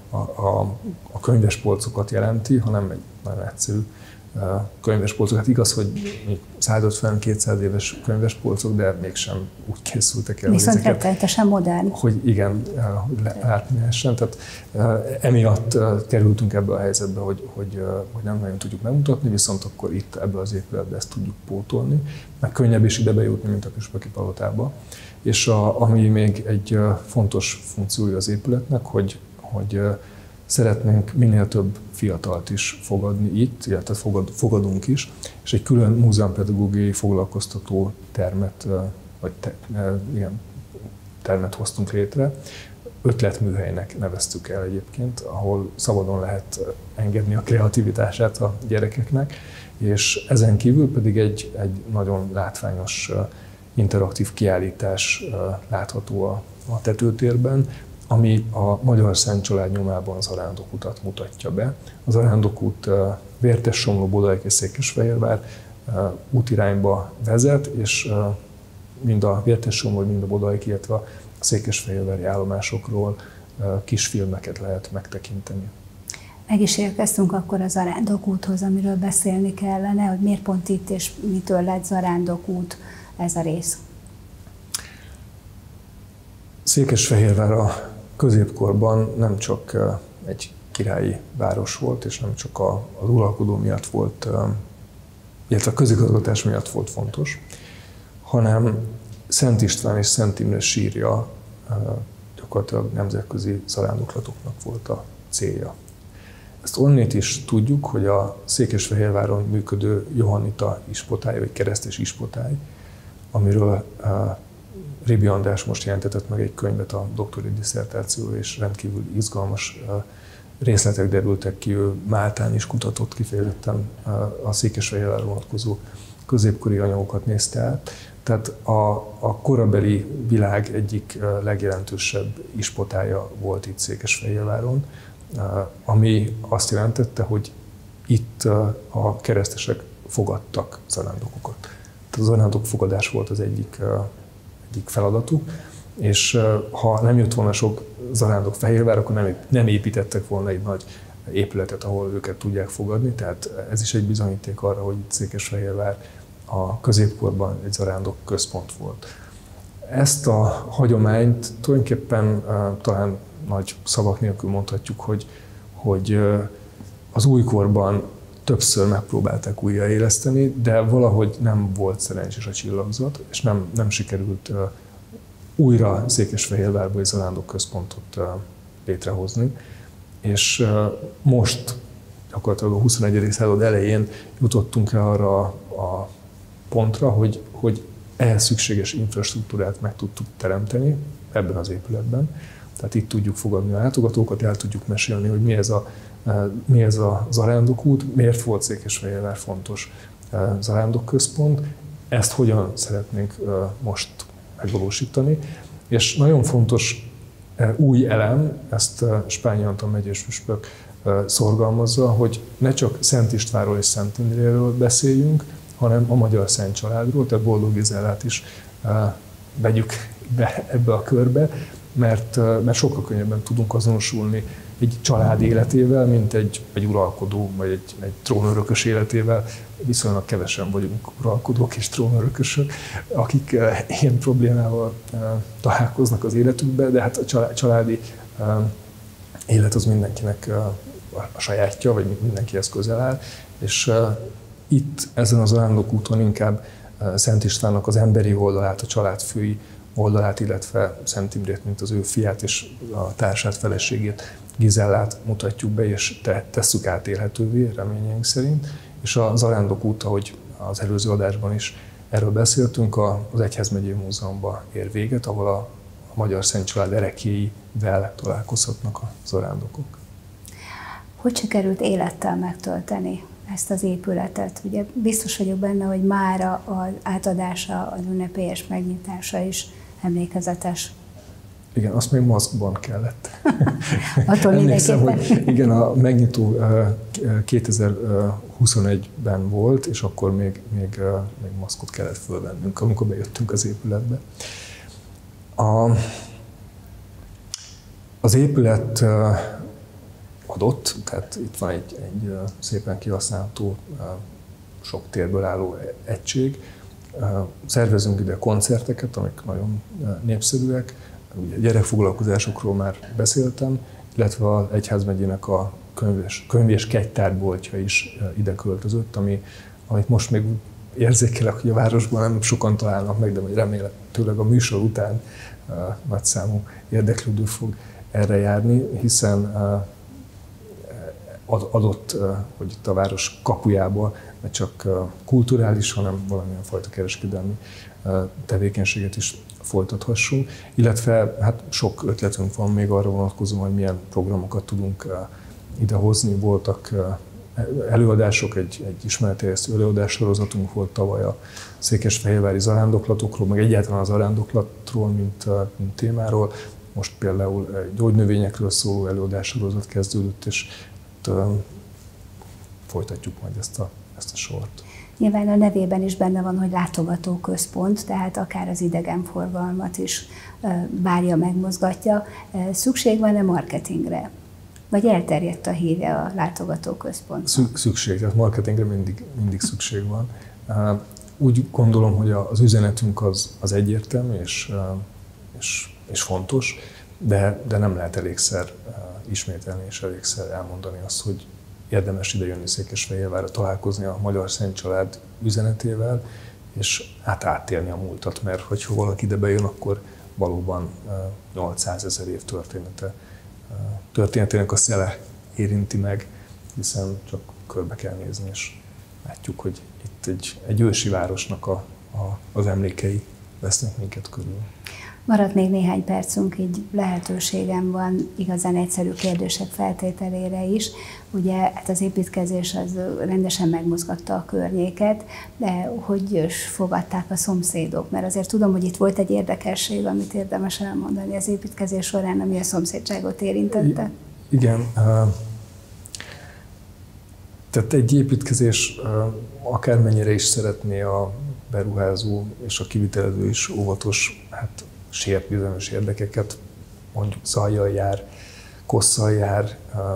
a könyvespolcokat jelenti, hanem egy nagyon egyszerű könyvespolcok. Hát igaz, hogy 150-200 éves könyvespolcok, de mégsem úgy készültek el. Viszont rettenetesen modern. Hogy igen, látni lehessen. Tehát emiatt kerültünk ebbe a helyzetbe, hogy nem nagyon tudjuk megmutatni, viszont akkor itt ebbe az épületbe ezt tudjuk pótolni, meg könnyebb is ide bejutni, mint a püspöki palotába. És ami még egy fontos funkciója az épületnek, hogy szeretnénk minél több fiatalt is fogadni itt, illetve fogadunk is, és egy külön múzeumpedagógiai foglalkoztató termet hoztunk létre. Ötletműhelynek neveztük el egyébként, ahol szabadon lehet engedni a kreativitását a gyerekeknek, és ezen kívül pedig egy nagyon látványos interaktív kiállítás látható a tetőtérben, ami a Magyar Szent Család nyomában az Zarándokutat mutatja be. Az Zarándokút Vértessomló-Bodaik és Székesfehérvár útirányba vezet, és mind a Vértessomló, mind a Bodaik, illetve a székesfehérvári állomásokról kisfilmeket lehet megtekinteni. Meg is érkeztünk akkor a Zarándokúthoz, amiről beszélni kellene, hogy miért pont itt és mitől lett Zarándokút ez a rész. Székesfehérvár a középkorban nem csak egy királyi város volt, és nem csak az uralkodó miatt volt, illetve a közigazgatás miatt volt fontos, hanem Szent István és Szent Imre sírja gyakorlatilag nemzetközi zarándoklatoknak volt a célja. Ezt onnét is tudjuk, hogy a Székesfehérváron működő Johannita ispotály, vagy keresztes ispotály, amiről Ribi András most jelentetett meg egy könyvet a doktori disszertációra, és rendkívül izgalmas részletek derültek ki, ő Máltán is kutatott, kifejezetten a Székesfehérvárra vonatkozó középkori anyagokat nézte át. Tehát a korabeli világ egyik legjelentősebb ispotája volt itt Székesfehérváron, ami azt jelentette, hogy itt a keresztesek fogadtak zarándokokat. Tehát a zarándok fogadás volt az egyik feladatuk, és ha nem jött volna sok zarándok Fehérvárra, akkor nem építettek volna egy nagy épületet, ahol őket tudják fogadni, tehát ez is egy bizonyíték arra, hogy itt Székesfehérvár a középkorban egy zarándok központ volt. Ezt a hagyományt tulajdonképpen talán nagy szavak nélkül mondhatjuk, hogy az újkorban többször megpróbálták újraéleszteni, de valahogy nem volt szerencsés a csillagzat, és nem sikerült újra Székesfehérvárba egy zarándok központot létrehozni. És most gyakorlatilag a 21. század elején jutottunk el arra a pontra, hogy ehhez szükséges infrastruktúrát meg tudtuk teremteni ebben az épületben. Tehát itt tudjuk fogadni a látogatókat, el tudjuk mesélni, hogy mi ez a zarándokút, miért volt Székesfehérvár fontos zarándokközpont, ezt hogyan szeretnénk most megvalósítani. És nagyon fontos új elem, ezt Spányi Antal megyés püspök szorgalmazza, hogy ne csak Szent Istvánról és Szent Imréről beszéljünk, hanem a magyar szent családról, tehát Boldog Gizellát is vegyük be ebbe a körbe, mert sokkal könnyebben tudunk azonosulni egy család életével, mint egy uralkodó vagy egy trónörökös életével. Viszonylag kevesen vagyunk uralkodók és trónörökösök, akik ilyen problémával találkoznak az életükben, de hát a családi élet az mindenkinek a sajátja, vagy mindenkihez közel áll, és itt ezen az zarándokúton inkább Szent Istvánnak az emberi oldalát, a családfői oldalát, illetve Szent Imrét, mint az ő fiát és a társát, feleségét, Gizellát mutatjuk be, és tesszük átélhetővé, reményeink szerint. És a zarándokút, ahogy az előző adásban is erről beszéltünk, az Egyházmegyei Múzeumban ér véget, ahol a magyar szent család ereklyéivel találkozhatnak a zarándokok. Hogy sikerült élettel megtölteni ezt az épületet? Ugye biztos vagyok benne, hogy mára az átadása, az ünnepélyes megnyitása is emlékezetes. Igen, azt még maszkban kellett. Attól emlékszem, hogy igen, a megnyitó 2021-ben volt, és akkor még maszkot kellett fölvennünk, amikor bejöttünk az épületbe. Az épület adott, tehát itt van egy szépen kihasználható, sok térből álló egység. Szervezünk ide koncerteket, amik nagyon népszerűek. Ugye gyerekfoglalkozásokról már beszéltem, illetve az Egyházmegyének a könyv- és kegytárboltja is ide költözött, amit most még érzékelek, hogy a városban nem sokan találnak meg, de remélhetőleg a műsor után nagyszámú érdeklődő fog erre járni, hiszen adott, hogy itt a város kapujából ne csak kulturális, hanem valamilyen fajta kereskedelmi tevékenységet is folytathassunk, illetve hát sok ötletünk van még arra vonatkozóan, hogy milyen programokat tudunk idehozni. Voltak előadások, egy ismeretterjesztő előadássorozatunk volt tavaly a székesfehérvári zarándoklatokról, meg egyáltalán a zarándoklatról, mint témáról. Most például gyógynövényekről szóló előadássorozat kezdődött, és folytatjuk majd ezt a sort. Nyilván a nevében is benne van, hogy látogatóközpont, tehát akár az idegenforgalmat is várja, megmozgatja. Szükség van-e marketingre? Vagy elterjedt a hírje a látogatóközpont? Szükség, tehát marketingre mindig szükség van. Úgy gondolom, hogy az üzenetünk az egyértelmű és fontos, de nem lehet elégszer ismételni és elégszer elmondani azt, hogy érdemes idejönni Székesfehérvárra, találkozni a magyar szent család üzenetével, és átélni a múltat, mert hogyha valaki ide bejön, akkor valóban 800 000 év történetének a szele érinti meg, hiszen csak körbe kell nézni, és látjuk, hogy itt egy ősi városnak az emlékei vesznek minket körül. Maradt még néhány percünk, így lehetőségem van igazán egyszerű kérdések feltételére is. Ugye hát az építkezés az rendesen megmozgatta a környéket, de hogy fogadták a szomszédok? Mert azért tudom, hogy itt volt egy érdekesség, amit érdemes elmondani az építkezés során, ami a szomszédságot érintette. Igen. Tehát egy építkezés akármennyire is szeretné a beruházó és a kivitelező is óvatos, hát sért bizonyos érdekeket, mondjuk zajjal jár, kosszal jár,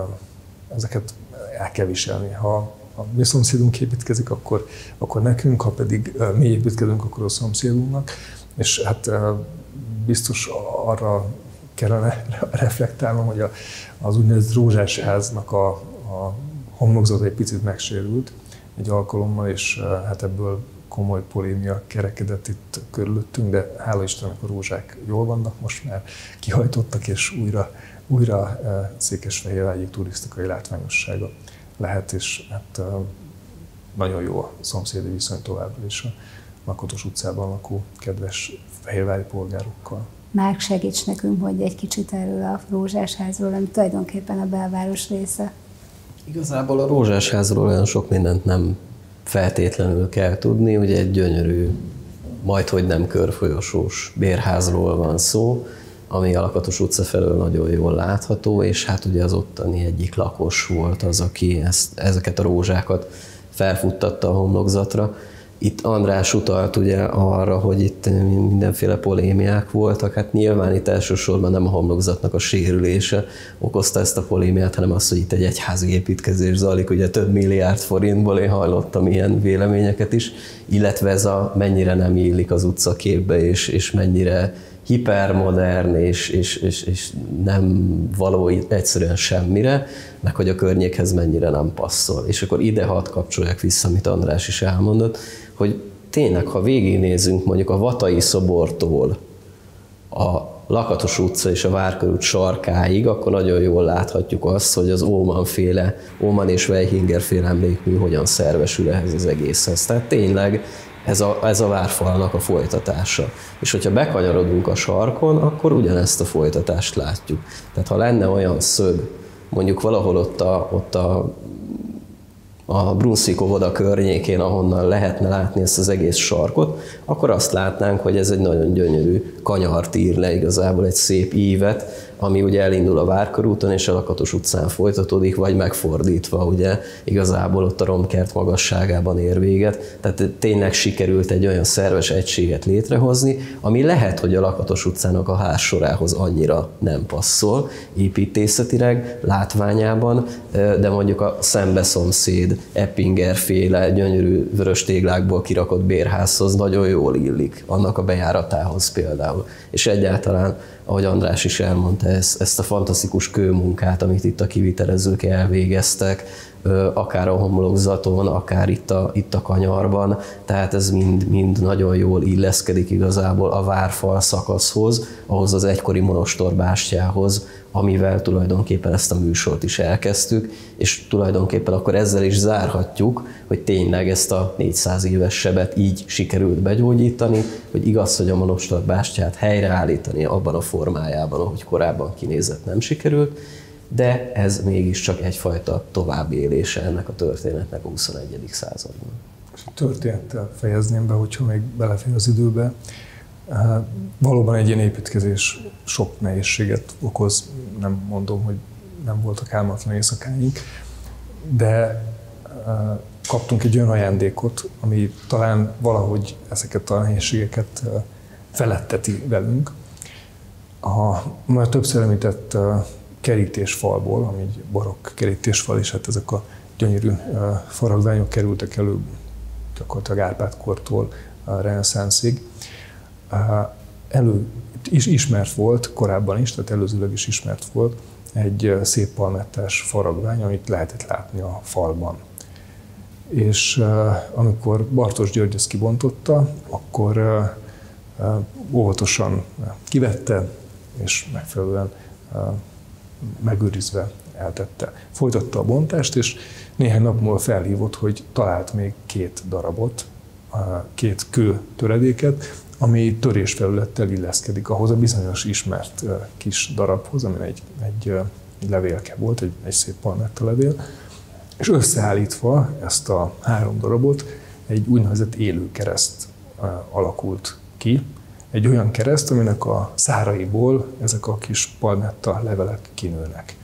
ezeket el kell viselni. Ha a mi szomszédunk építkezik, akkor nekünk, ha pedig mi építkezünk, akkor a szomszédunknak. És hát biztos arra kellene reflektálnom, hogy az úgynevezett Rózsásháznak a homlokzata egy picit megsérült egy alkalommal, és hát ebből komoly polémia kerekedett itt körülöttünk, de hála Istennek a rózsák jól vannak, most már kihajtottak, és újra Székesfehérvár egyik turisztikai látványossága lehet, és hát nagyon jó a szomszédi viszony továbbra is a Lakatos utcában lakó kedves fehérvári polgárokkal. Márk, segíts nekünk, mondj egy kicsit erről a Rózsásházról, ami tulajdonképpen a belváros része. Igazából a Rózsásházról olyan sok mindent nem feltétlenül kell tudni, ugye egy gyönyörű, majdhogy nem körfolyosós bérházról van szó, ami a Lakatos utca felől nagyon jól látható, és hát ugye az ottani egyik lakos volt az, aki ezeket a rózsákat felfuttatta a homlokzatra. Itt András utalt ugye arra, hogy itt mindenféle polémiák voltak, hát nyilván itt elsősorban nem a homlokzatnak a sérülése okozta ezt a polémiát, hanem az, hogy itt egy egyházi építkezés zajlik, ugye több milliárd forintból, én hallottam ilyen véleményeket is, illetve ez mennyire nem illik az utcaképbe, és mennyire hipermodern, és nem való egyszerűen semmire, meg hogy a környékhez mennyire nem passzol. És akkor ide hadd kapcsolják vissza, amit András is elmondott, hogy tényleg, ha végignézünk mondjuk a Vatai szobortól a Lakatos utca és a Várkörút sarkáig, akkor nagyon jól láthatjuk azt, hogy az Óman és Weichinger féle emlékmű hogyan szervesül ehhez az egészhez. Tehát tényleg ez a várfalnak a folytatása. És hogyha bekanyarodunk a sarkon, akkor ugyanezt a folytatást látjuk. Tehát ha lenne olyan szög, mondjuk valahol ott a Brunswick óvoda környékén, ahonnan lehetne látni ezt az egész sarkot, akkor azt látnánk, hogy ez egy nagyon gyönyörű kanyart ír le igazából, egy szép ívet, ami ugye elindul a Várkörúton és a Lakatos utcán folytatódik, vagy megfordítva, ugye igazából ott a Romkert magasságában ér véget. Tehát tényleg sikerült egy olyan szerves egységet létrehozni, ami lehet, hogy a Lakatos utcának a házsorához annyira nem passzol építészetileg, látványában, de mondjuk a szembeszomszéd Eppinger féle gyönyörű vörös téglákból kirakott bérházhoz nagyon jól illik, annak a bejáratához például. És egyáltalán, ahogy András is elmondta, ezt a fantasztikus kőmunkát, amit itt a kivitelezők elvégeztek, akár a homlokzaton, akár itt a kanyarban, tehát ez mind nagyon jól illeszkedik igazából a várfal szakaszhoz, ahhoz az egykori monostorbástyához, amivel tulajdonképpen ezt a műsort is elkezdtük, és tulajdonképpen akkor ezzel is zárhatjuk, hogy tényleg ezt a 400 éves sebet így sikerült begyógyítani, hogy igaz, hogy a monostorbástyát helyreállítani abban a formájában, ahogy korábban kinézett, nem sikerült, de ez mégiscsak egyfajta továbbélése ennek a történetnek a 21. században. A történettel fejezném be, hogyha még belefér az időbe. Valóban egy ilyen építkezés sok nehézséget okoz, nem mondom, hogy nem voltak álmatlan éjszakáink, de kaptunk egy olyan ajándékot, ami talán valahogy ezeket a nehézségeket feletteti velünk. Már többször említett kerítésfalból, ami egy barokk kerítésfal, és hát ezek a gyönyörű faragványok kerültek elő gyakorlatilag Árpád-kortól a reneszánszig. Ismert volt korábban is, tehát előzőleg is ismert volt egy szép palmettás faragvány, amit lehetett látni a falban. És amikor Bartos György ezt kibontotta, akkor óvatosan kivette, és megfelelően megőrizve eltette. Folytatta a bontást, és néhány nap múlva felhívott, hogy talált még 2 darabot, 2 kő töredéket, ami törésfelülettel illeszkedik ahhoz a bizonyos ismert kis darabhoz, ami egy levélke volt, egy szép palmetta levél, és összeállítva ezt a 3 darabot egy úgynevezett élő kereszt alakult ki. Egy olyan kereszt, aminek a száraiból ezek a kis palmetta levelek kinőnek.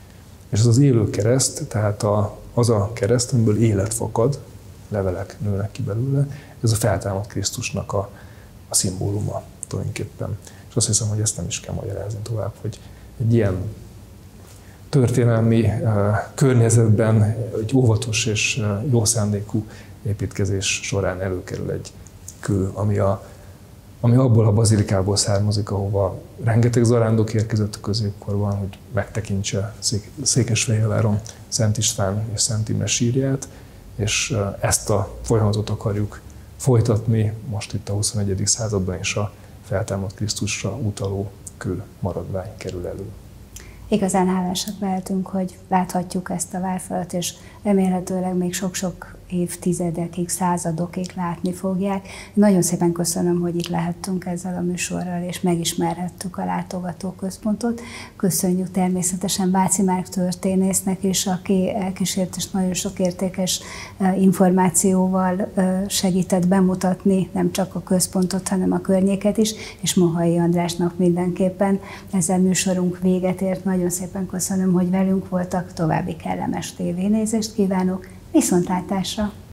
És ez az élő kereszt, tehát az a kereszt, amiből élet fakad, levelek nőnek ki belőle, ez a feltámadt Krisztusnak a szimbóluma tulajdonképpen. És azt hiszem, hogy ezt nem is kell magyarázni tovább, hogy egy ilyen történelmi környezetben egy óvatos és jó szándékú építkezés során előkerül egy kő, ami abból a bazilikából származik, ahova rengeteg zarándok érkezett a középkorban, hogy megtekintse Székesfehérváron Szent István és Szent Imre sírját, és ezt a folyamatot akarjuk folytatni most itt a 21. században is a feltámadt Krisztusra utaló kő maradvány kerül elő. Igazán hálásak lehetünk, hogy láthatjuk ezt a várfalat, és remélhetőleg még sok-sok évtizedekig, századokig látni fogják. Nagyon szépen köszönöm, hogy itt lehettünk ezzel a műsorral, és megismerhettük a látogatóközpontot. Köszönjük természetesen Váci Márk történésznek is, aki elkísért és nagyon sok értékes információval segített bemutatni nem csak a központot, hanem a környéket is, és Mohai Andrásnak mindenképpen. Ezzel műsorunk véget ért. Nagyon szépen köszönöm, hogy velünk voltak. További kellemes tévénézést kívánok. Viszontlátásra!